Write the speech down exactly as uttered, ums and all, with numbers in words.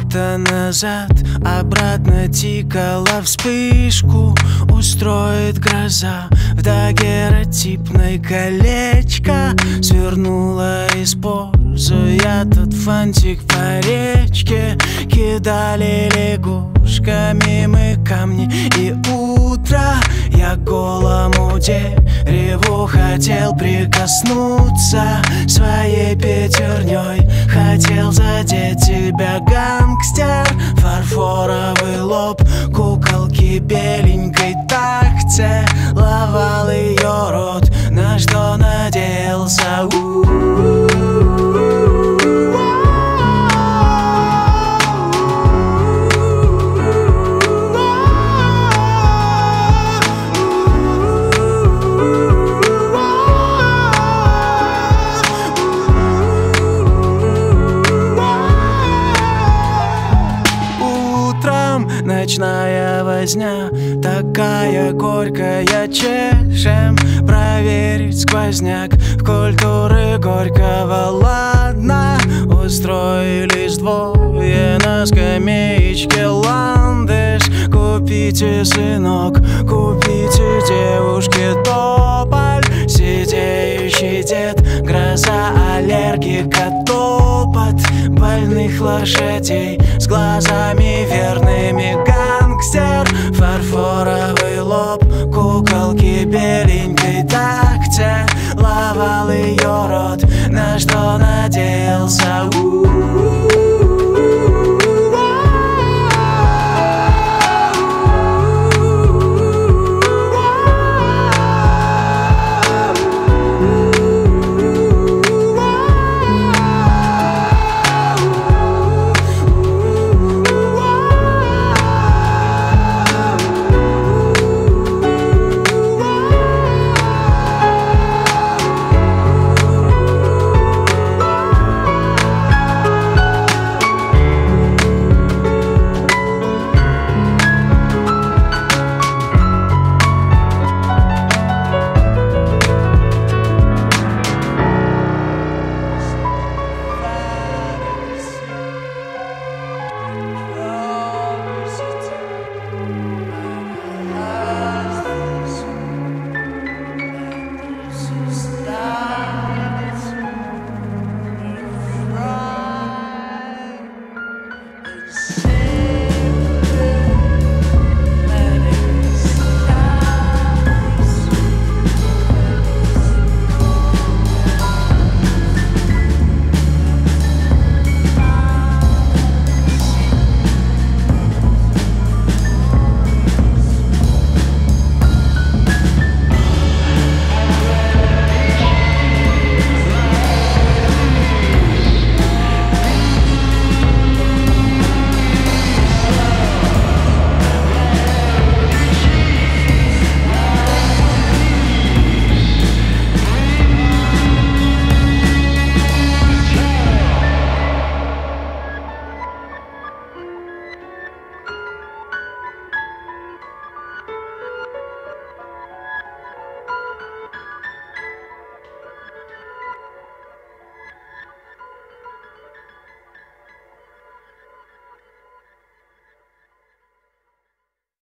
минута назад обратно тикала вспышку. Устроит гроза в дагеротипной колечко. Свернула, используя тот фантик по речке. Кидали лягушками мы камни и утро. Я к голому дереву хотел прикоснуться своей пятерней. Хотел задеть тебя, гангстер. Фарфоровый лоб куколки беленькой так целовал ее рот, на что надеялся. Ночная возня, такая горькая, чешем проверить сквозняк. В культуры Горького ладно, устроились двое на скамеечке. Ландыш, купите, сынок, купите девушке тополь. Сидеющий дед, гроза аллергика, топот больных лошадей с глазами верными. Гангстер, фарфоровый лоб куколки беленькой так целовал ее рот, на что надеялся.